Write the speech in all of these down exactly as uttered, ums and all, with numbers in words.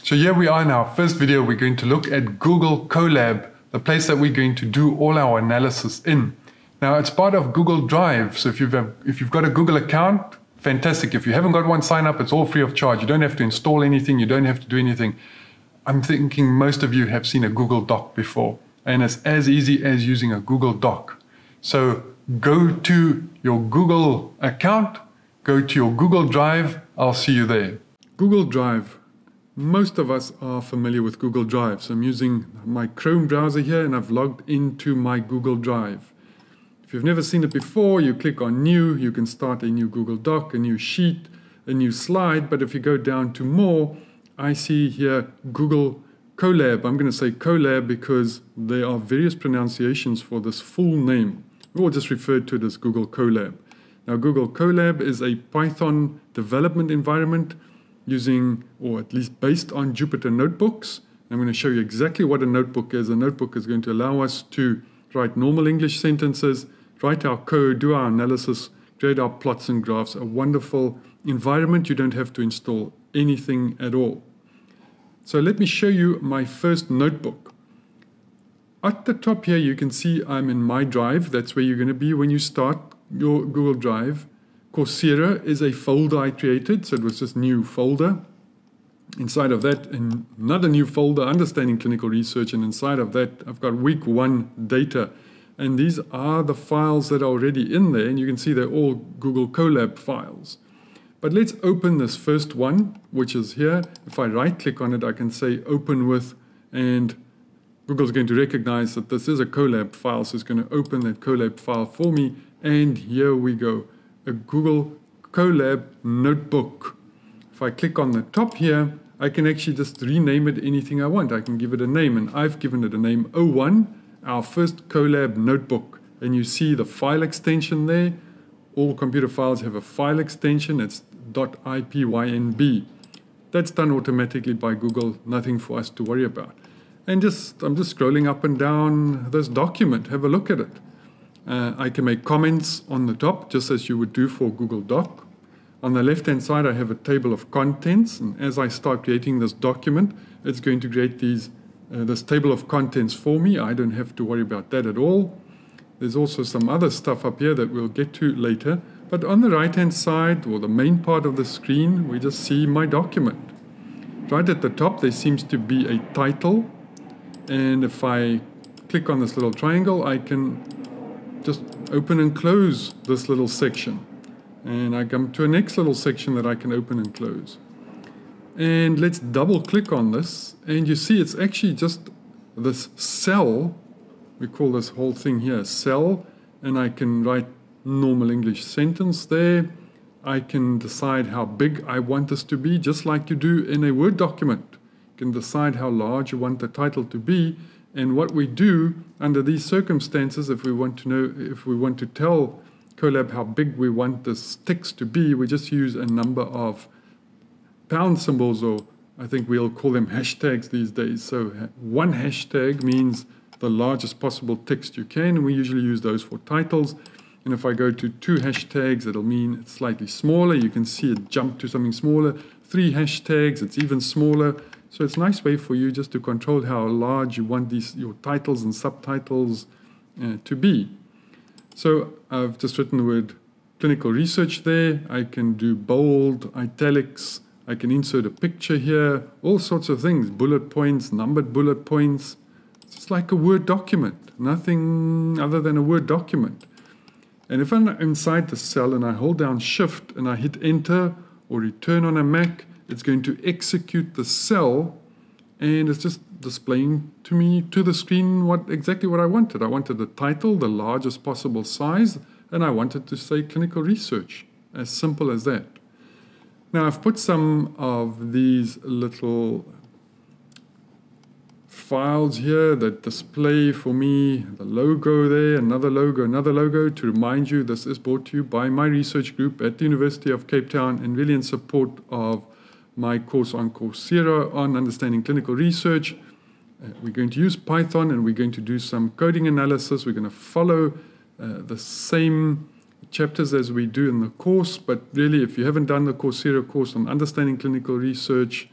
So here we are in our first video. We're going to look at Google Colab, the place that we're going to do all our analysis in. Now it's part of Google Drive, so if you've, if you've got a Google account, fantastic. If you haven't got one, sign up. It's all free of charge. You don't have to install anything. You don't have to do anything. I'm thinking most of you have seen a Google Doc before, and it's as easy as using a Google Doc. So go to your Google account, go to your Google Drive. I'll see you there. Google Drive. Most of us are familiar with Google Drive. So I'm using my Chrome browser here and I've logged into my Google Drive. If you've never seen it before, you click on New, you can start a new Google Doc, a new sheet, a new slide. But if you go down to More, I see here Google Colab. I'm going to say Colab because there are various pronunciations for this full name. We'll just refer to it as Google Colab. Now, Google Colab is a Python development environment using, or at least based on, Jupyter notebooks. I'm going to show you exactly what a notebook is. A notebook is going to allow us to write normal English sentences, write our code, do our analysis, create our plots and graphs. A wonderful environment. You don't have to install anything at all. So let me show you my first notebook. At the top here, you can see I'm in my drive. That's where you're going to be when you start your Google Drive. Coursera is a folder I created, so it was just new folder. Inside of that, another new folder, Understanding Clinical Research, and inside of that, I've got week one data. And these are the files that are already in there, and you can see they're all Google Colab files. But let's open this first one, which is here. If I right-click on it, I can say Open With, and Google's going to recognize that this is a Colab file, so it's going to open that Colab file for me, and here we go. A Google Colab notebook. If I click on the top here, I can actually just rename it anything I want. I can give it a name, and I've given it a name oh one, our first Colab notebook. And you see the file extension there. All computer files have a file extension. It's .ipynb. That's done automatically by Google, nothing for us to worry about. And just I'm just scrolling up and down this document. Have a look at it. Uh, I can make comments on the top, just as you would do for Google Doc. On the left-hand side, I have a table of contents, and as I start creating this document, it's going to create these, uh, this table of contents for me. I don't have to worry about that at all. There's also some other stuff up here that we'll get to later. But on the right-hand side, or the main part of the screen, we just see my document. Right at the top, there seems to be a title, and if I click on this little triangle, I can just open and close this little section. And I come to a next little section that I can open and close. And let's double click on this. And you see it's actually just this cell. We call this whole thing here cell. And I can write normal English sentence there. I can decide how big I want this to be, just like you do in a Word document. You can decide how large you want the title to be. And what we do under these circumstances, if we want to know, if we want to tell Colab how big we want this text to be, we just use a number of pound symbols, or I think we'll call them hashtags these days. So one hashtag means the largest possible text you can, and we usually use those for titles. And if I go to two hashtags, it'll mean it's slightly smaller. You can see it jump to something smaller. Three hashtags, it's even smaller. So it's a nice way for you just to control how large you want these your titles and subtitles uh, to be. So I've just written the word clinical research there. I can do bold, italics. I can insert a picture here, all sorts of things, bullet points, numbered bullet points. It's just like a Word document, nothing other than a Word document. And if I'm inside the cell and I hold down Shift and I hit Enter or Return on a Mac, it's going to execute the cell, and it's just displaying to me, to the screen, what exactly what I wanted. I wanted the title, the largest possible size, and I wanted to say clinical research. As simple as that. Now, I've put some of these little files here that display for me the logo there, another logo, another logo, to remind you this is brought to you by my research group at the University of Cape Town, and really in support of my course on Coursera on understanding clinical research. Uh, we're going to use Python, and we're going to do some coding analysis. We're going to follow uh, the same chapters as we do in the course, but really if you haven't done the Coursera course on understanding clinical research,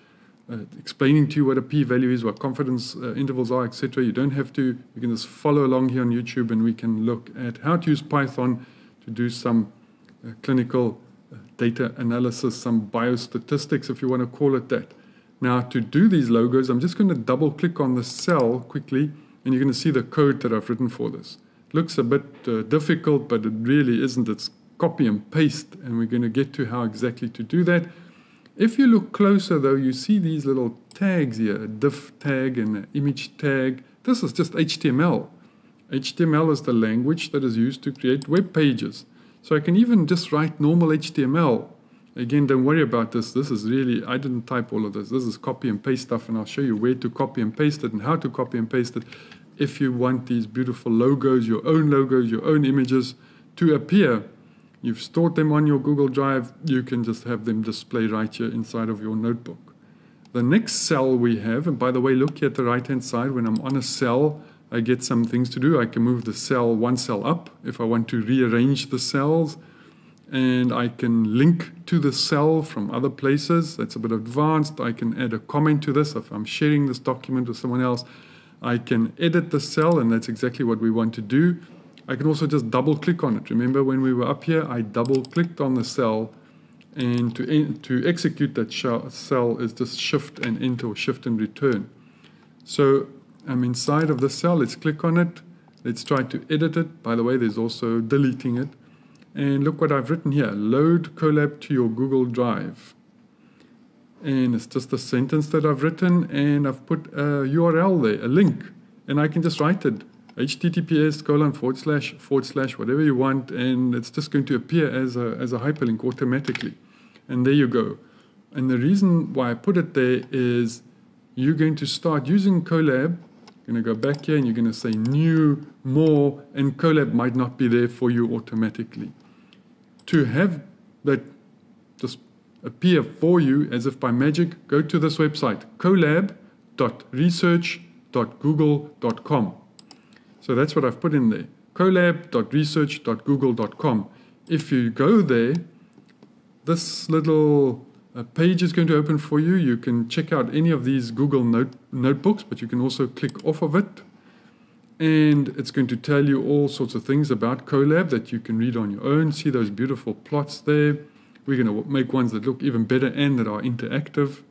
uh, explaining to you what a p-value is, what confidence uh, intervals are, et cetera. You don't have to. You can just follow along here on YouTube, and we can look at how to use Python to do some uh, clinical uh, data analysis, some biostatistics, if you want to call it that. Now, to do these logos, I'm just going to double-click on the cell quickly, and you're going to see the code that I've written for this. It looks a bit uh, difficult, but it really isn't. It's copy and paste, and we're going to get to how exactly to do that. If you look closer, though, you see these little tags here, a diff tag and an image tag. This is just H T M L. H T M L is the language that is used to create web pages. So I can even just write normal H T M L. Again, don't worry about this. This is really, I didn't type all of this. This is copy and paste stuff, and I'll show you where to copy and paste it and how to copy and paste it if you want these beautiful logos, your own logos, your own images to appear. You've stored them on your Google Drive. You can just have them display right here inside of your notebook. The next cell we have, and by the way, look here at the right-hand side. When I'm on a cell, I get some things to do. I can move the cell one cell up if I want to rearrange the cells. And I can link to the cell from other places. That's a bit advanced. I can add a comment to this. If I'm sharing this document with someone else, I can edit the cell, and that's exactly what we want to do. I can also just double click on it. Remember when we were up here, I double clicked on the cell, and to, to execute that cell is just shift and enter or shift and return. So I'm inside of the cell. Let's click on it. Let's try to edit it. By the way, there's also deleting it. And look what I've written here. Load Colab to your Google Drive. And it's just a sentence that I've written, and I've put a U R L there, a link. And I can just write it. H T T P S colon forward slash forward slash whatever you want, and it's just going to appear as a, as a hyperlink automatically. And there you go. And the reason why I put it there is you're going to start using Colab. You're going to go back here and you're going to say new, more, and Colab might not be there for you automatically. To have that just appear for you as if by magic, go to this website, colab dot research dot google dot com. So that's what I've put in there, colab dot research dot google dot com. If you go there, this little uh, page is going to open for you. You can check out any of these Google note, notebooks, but you can also click off of it. And it's going to tell you all sorts of things about Colab that you can read on your own. See those beautiful plots there. We're going to make ones that look even better and that are interactive.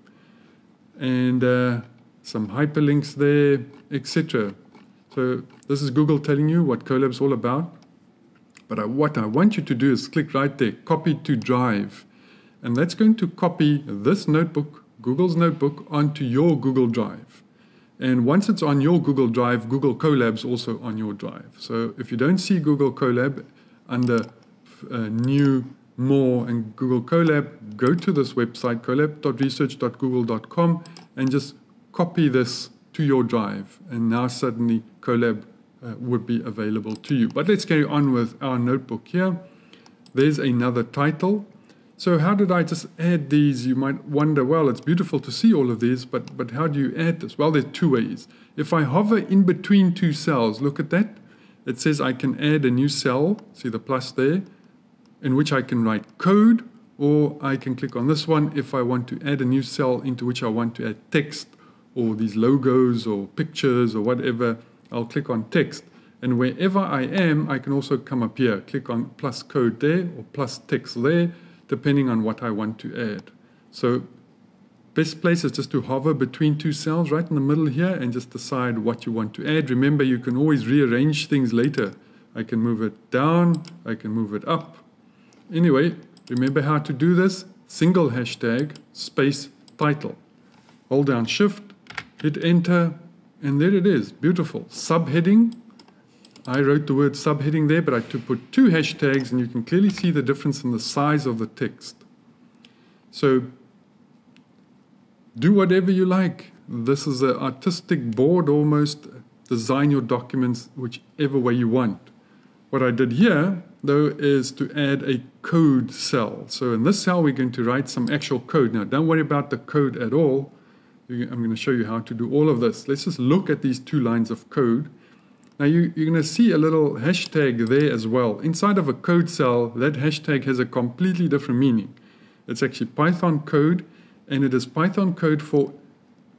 And uh, some hyperlinks there, et cetera. So this is Google telling you what Colab's all about. But I, what I want you to do is click right there, copy to Drive. And that's going to copy this notebook, Google's notebook, onto your Google Drive. And once it's on your Google Drive, Google Colab's also on your drive. So if you don't see Google Colab under uh, New, More, and Google Colab, go to this website, colab dot research dot google dot com, and just copy this to your drive. And now suddenly Colab uh, would be available to you. But let's carry on with our notebook here. There's another title. So how did I just add these? You might wonder, well, it's beautiful to see all of these, but, but how do you add this? Well, there are two ways. If I hover in between two cells, look at that. It says I can add a new cell, see the plus there, in which I can write code, or I can click on this one if I want to add a new cell into which I want to add text, or these logos, or pictures, or whatever. I'll click on text. And wherever I am, I can also come up here, click on plus code there, or plus text there, depending on what I want to add. So best place is just to hover between two cells right in the middle here and just decide what you want to add. Remember, you can always rearrange things later. I can move it down, I can move it up. Anyway, remember how to do this. Single hashtag, space, title. Hold down shift, hit enter, and there it is, beautiful. Subheading. I wrote the word subheading there, but I to put two hashtags, and you can clearly see the difference in the size of the text. So do whatever you like. This is an artistic board almost. Design your documents whichever way you want. What I did here, though, is to add a code cell. So in this cell, we're going to write some actual code. Now, don't worry about the code at all. I'm going to show you how to do all of this. Let's just look at these two lines of code. Now you, you're going to see a little hashtag there as well. Inside of a code cell, that hashtag has a completely different meaning. It's actually Python code, and it is Python code for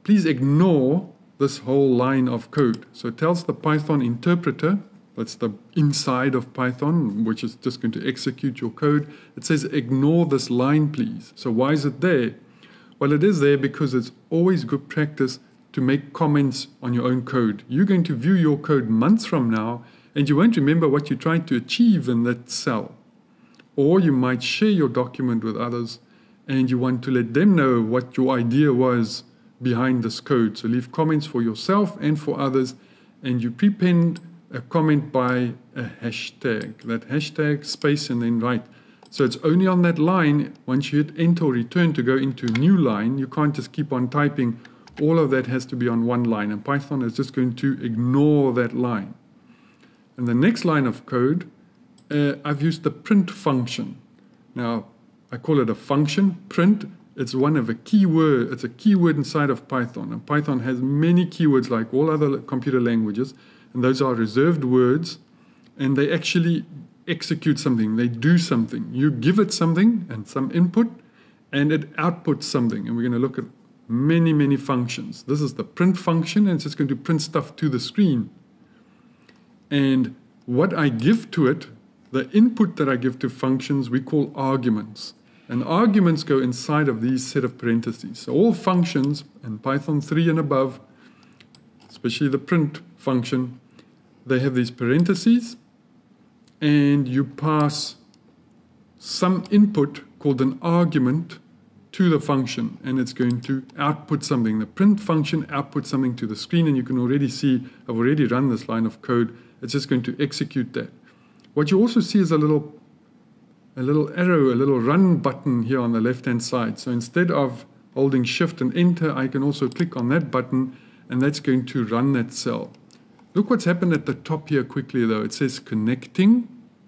please ignore this whole line of code. So it tells the Python interpreter, that's the inside of Python, which is just going to execute your code. It says ignore this line, please. So why is it there? Well, it is there because it's always good practice to make comments on your own code. You're going to view your code months from now, and you won't remember what you tried to achieve in that cell. Or you might share your document with others, and you want to let them know what your idea was behind this code. So leave comments for yourself and for others, and you prepend a comment by a hashtag. That hashtag, space, and then write. So it's only on that line. Once you hit enter or return to go into a new line, you can't just keep on typing. All of that has to be on one line, and Python is just going to ignore that line. And the next line of code, uh, I've used the print function. Now, I call it a function, print. It's one of a keyword. It's a keyword inside of Python. And Python has many keywords like all other computer languages. And those are reserved words. And they actually execute something. They do something. You give it something and some input, and it outputs something. And we're going to look at many, many functions. This is the print function, and it's just going to print stuff to the screen. And what I give to it, the input that I give to functions, we call arguments. And arguments go inside of these set of parentheses. So all functions in Python three and above, especially the print function, they have these parentheses, and you pass some input called an argument to the function, and it's going to output something. The print function outputs something to the screen, and you can already see, I've already run this line of code. It's just going to execute that. What you also see is a little, a little arrow, a little run button here on the left-hand side. So instead of holding shift and enter, I can also click on that button, and that's going to run that cell. Look what's happened at the top here quickly, though. It says connecting,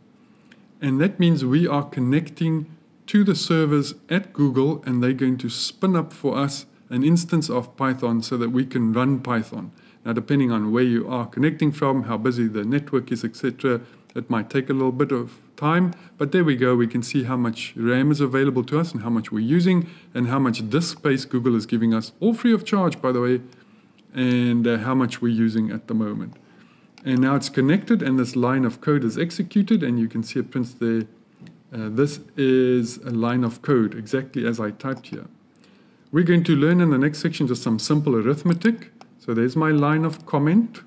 and that means we are connecting to the servers at Google, and they're going to spin up for us an instance of Python so that we can run Python. Now, depending on where you are connecting from, how busy the network is, et cetera, it might take a little bit of time, but there we go. We can see how much RAM is available to us and how much we're using and how much disk space Google is giving us, all free of charge, by the way, and uh, how much we're using at the moment. And now it's connected, and this line of code is executed, and you can see it prints there. Uh, this is a line of code, exactly as I typed here. We're going to learn in the next section just some simple arithmetic. So there's my line of comment,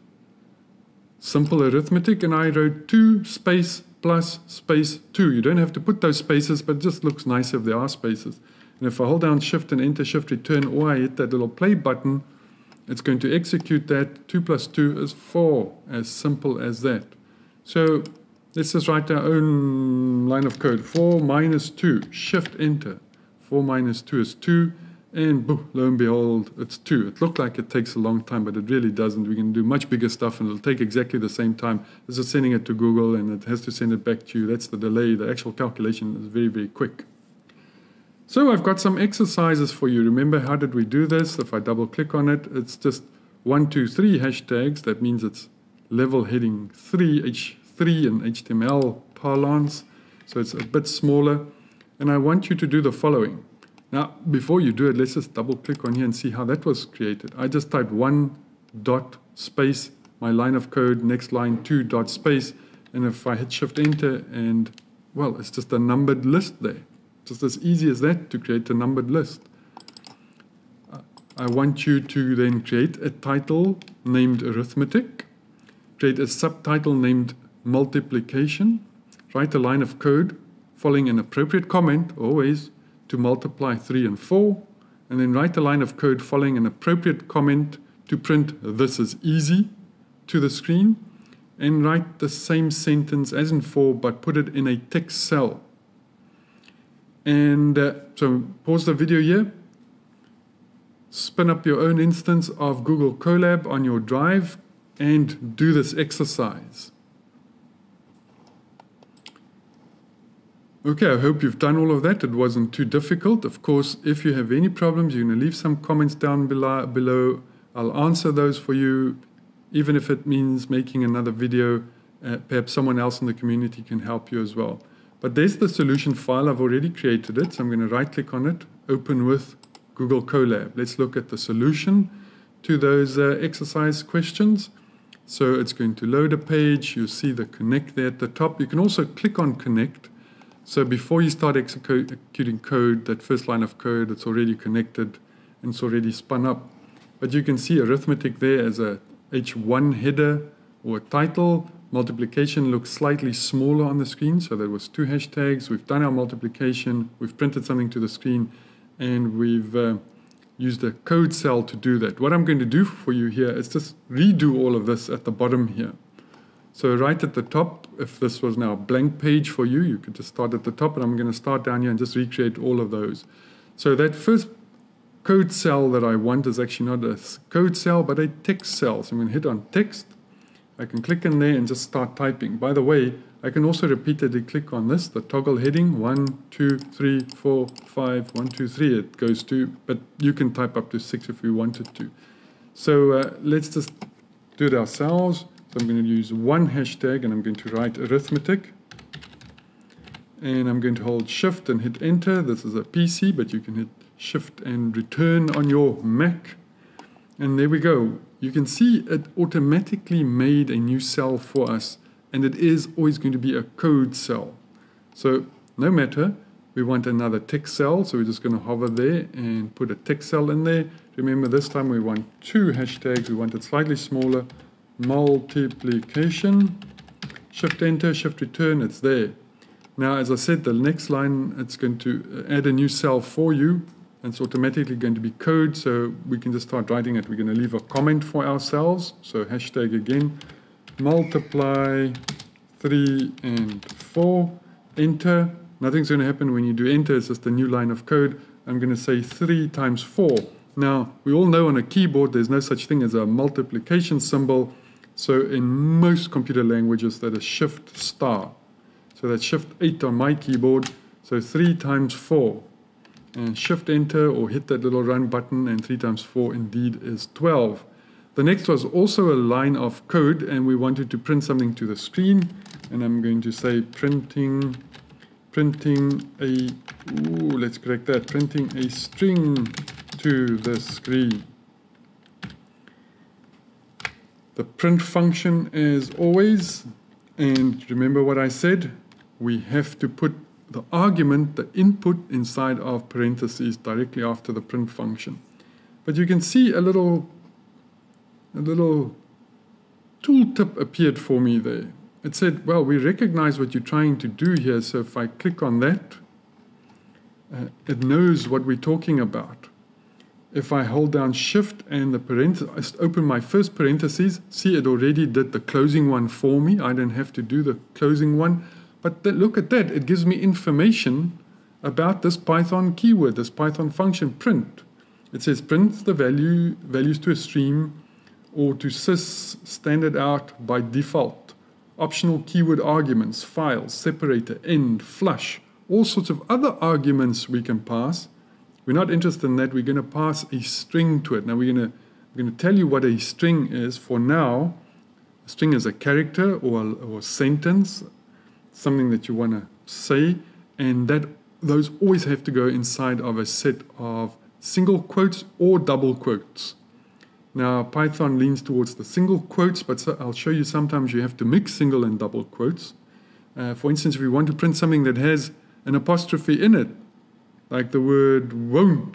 simple arithmetic, and I wrote two space plus space two. You don't have to put those spaces, but it just looks nice if there are spaces. And if I hold down shift and enter, shift return, or I hit that little play button, it's going to execute that. two plus two is four, as simple as that. So let's just write our own line of code. four minus two, shift enter. four minus two is two. And boom, lo and behold, it's two. It looked like it takes a long time, but it really doesn't. We can do much bigger stuff, and it'll take exactly the same time. This is sending it to Google, and it has to send it back to you. That's the delay. The actual calculation is very, very quick. So I've got some exercises for you. Remember, how did we do this? If I double-click on it, it's just one, two, three hashtags. That means it's level heading three, H three in H T M L parlance. So it's a bit smaller. And I want you to do the following. Now, before you do it, let's just double click on here and see how that was created. I just typed one dot space, my line of code, next line two dot space, and if I hit shift enter, and well, it's just a numbered list there. Just as easy as that to create a numbered list. I want you to then create a title named arithmetic, create a subtitle named multiplication, write a line of code following an appropriate comment, always, to multiply three and four, and then write a line of code following an appropriate comment to print "this is easy" to the screen, and write the same sentence as in four, but put it in a text cell. And uh, so pause the video here, spin up your own instance of Google Colab on your drive, and do this exercise. Okay, I hope you've done all of that. It wasn't too difficult. Of course, if you have any problems, you're going to leave some comments down below. below. I'll answer those for you, even if it means making another video. Uh, perhaps someone else in the community can help you as well. But there's the solution file. I've already created it, so I'm going to right-click on it, open with Google Colab. Let's look at the solution to those uh, exercise questions. So it's going to load a page. You see the connect there at the top. You can also click on connect. So before you start executing code, that first line of code, it's already connected and it's already spun up. But you can see arithmetic there as a H one header or a title. Multiplication looks slightly smaller on the screen, so there was two hashtags. We've done our multiplication, we've printed something to the screen, and we've uh, used a code cell to do that. What I'm going to do for you here is just redo all of this at the bottom here. So right at the top, if this was now a blank page for you, you could just start at the top, and I'm going to start down here and just recreate all of those. So that first code cell that I want is actually not a code cell, but a text cell. So I'm going to hit on text. I can click in there and just start typing. By the way, I can also repeatedly click on this, the toggle heading, one, two, three, four, five, one, two, three, it goes to, but you can type up to six if you wanted to. So uh, let's just do it ourselves. So I'm going to use one hashtag and I'm going to write arithmetic. And I'm going to hold shift and hit enter. This is a P C, but you can hit shift and return on your Mac. And there we go. You can see it automatically made a new cell for us, and it is always going to be a code cell. So no matter, we want another text cell, so we're just going to hover there and put a text cell in there. Remember, this time we want two hashtags. We want it slightly smaller. Multiplication. Shift enter, shift return, it's there. Now, as I said, the next line, it's going to add a new cell for you. And it's automatically going to be code, so we can just start writing it. We're going to leave a comment for ourselves. So hashtag again, multiply three and four, enter. Nothing's going to happen when you do enter. It's just a new line of code. I'm going to say three times four. Now, we all know on a keyboard there's no such thing as a multiplication symbol. So in most computer languages, that is shift star. So that's shift eight on my keyboard. So three times four. And shift enter or hit that little run button, and three times four indeed is twelve. The next was also a line of code, and we wanted to print something to the screen, and I'm going to say printing printing a ooh, let's correct that, printing a string to the screen. The print function as always, and remember what I said, we have to put the argument, the input inside of parentheses directly after the print function. But you can see a little, a little tooltip appeared for me there. It said, well, we recognize what you're trying to do here, so if I click on that, uh, it knows what we're talking about. If I hold down shift and the parentheses, open my first parentheses, see it already did the closing one for me. I don't have to do the closing one. But look at that, it gives me information about this Python keyword, this Python function print. It says print the value values to a stream or to sys standard out by default. Optional keyword arguments, files, separator, end, flush, all sorts of other arguments we can pass. We're not interested in that, we're going to pass a string to it. Now we're going to, we're going to tell you what a string is. For now, a string is a character or a, or a sentence, something that you want to say, and that those always have to go inside of a set of single quotes or double quotes. Now Python leans towards the single quotes, but so I'll show you sometimes you have to mix single and double quotes. Uh, for instance, if you want to print something that has an apostrophe in it, like the word won't,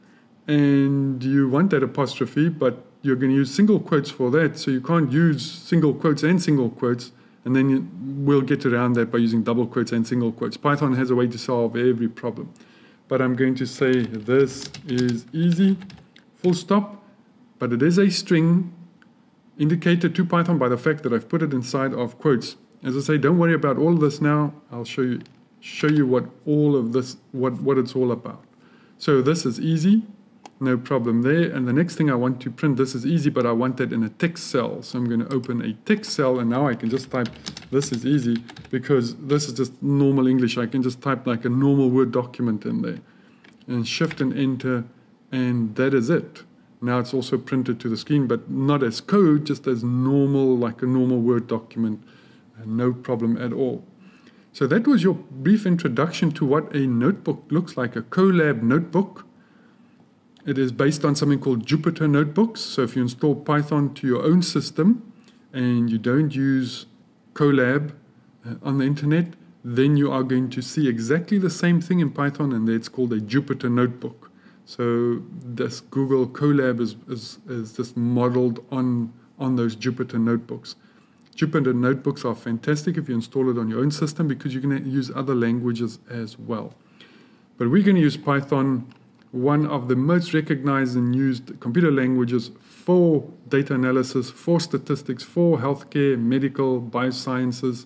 and you want that apostrophe, but you're going to use single quotes for that, so you can't use single quotes and single quotes. And then you, we'll get around that by using double quotes and single quotes. Python has a way to solve every problem. But I'm going to say this is easy, full stop. But it is a string indicated to Python by the fact that I've put it inside of quotes. As I say, don't worry about all of this now. I'll show you, show you what all of this, what, what it's all about. So this is easy. No problem there. And the next thing I want to print, this is easy, but I want that in a text cell. So I'm going to open a text cell, and now I can just type, this is easy, because this is just normal English. I can just type like a normal Word document in there. And shift and enter, and that is it. Now it's also printed to the screen, but not as code, just as normal, like a normal Word document. And no problem at all. So that was your brief introduction to what a notebook looks like, a Colab notebook. It is based on something called Jupyter Notebooks. So if you install Python to your own system and you don't use Colab uh, on the internet, then you are going to see exactly the same thing in Python, and it's called a Jupyter Notebook. So this Google Colab is, is, is just modeled on, on those Jupyter Notebooks. Jupyter Notebooks are fantastic if you install it on your own system because you can use other languages as well. But we're going to use Python, one of the most recognized and used computer languages for data analysis, for statistics, for healthcare, medical, biosciences,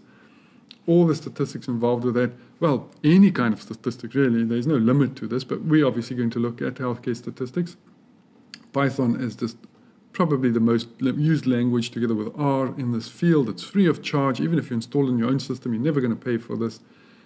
all the statistics involved with that. Well, any kind of statistics, really. There's no limit to this, but we're obviously going to look at healthcare statistics. Python is just probably the most used language together with R in this field. It's free of charge. Even if you install it in your own system, you're never going to pay for this.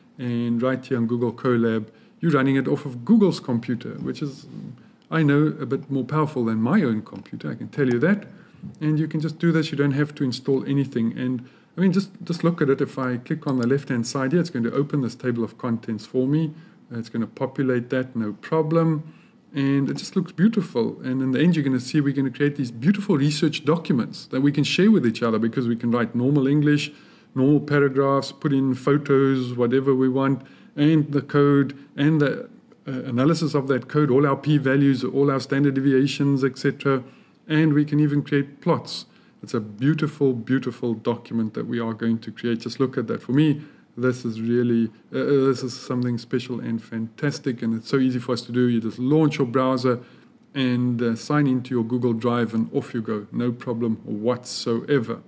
And right here on Google Colab, you're running it off of Google's computer, which is, I know, a bit more powerful than my own computer. I can tell you that. And you can just do this. You don't have to install anything. And I mean, just, just look at it. If I click on the left-hand side here, it's going to open this table of contents for me. It's going to populate that, no problem. And it just looks beautiful. And in the end, you're going to see we're going to create these beautiful research documents that we can share with each other because we can write normal English, normal paragraphs, put in photos, whatever we want, and the code, and the uh, analysis of that code, all our p-values, all our standard deviations, et cetera. And we can even create plots. It's a beautiful, beautiful document that we are going to create. Just look at that. For me, this is really, uh, this is something special and fantastic, and it's so easy for us to do. You just launch your browser and uh, sign into your Google Drive, and off you go. No problem whatsoever.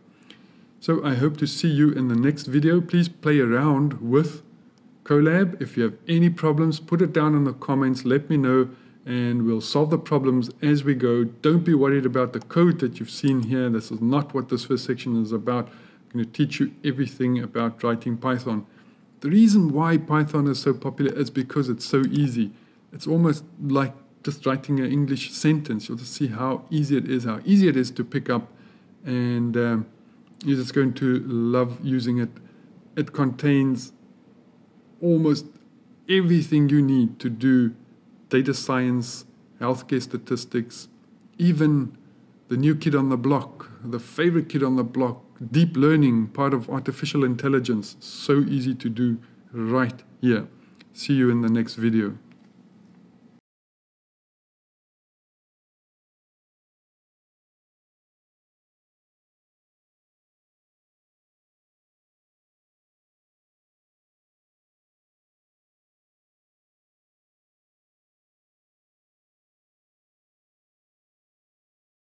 So I hope to see you in the next video. Please play around with Colab. If you have any problems, put it down in the comments. Let me know, and we'll solve the problems as we go. Don't be worried about the code that you've seen here. This is not what this first section is about. I'm going to teach you everything about writing Python. The reason why Python is so popular is because it's so easy. It's almost like just writing an English sentence. You'll just see how easy it is, how easy it is to pick up, and um, you're just going to love using it. It contains almost everything you need to do data science, healthcare statistics, even the new kid on the block, the favorite kid on the block, deep learning, part of artificial intelligence. So easy to do right here. See you in the next video.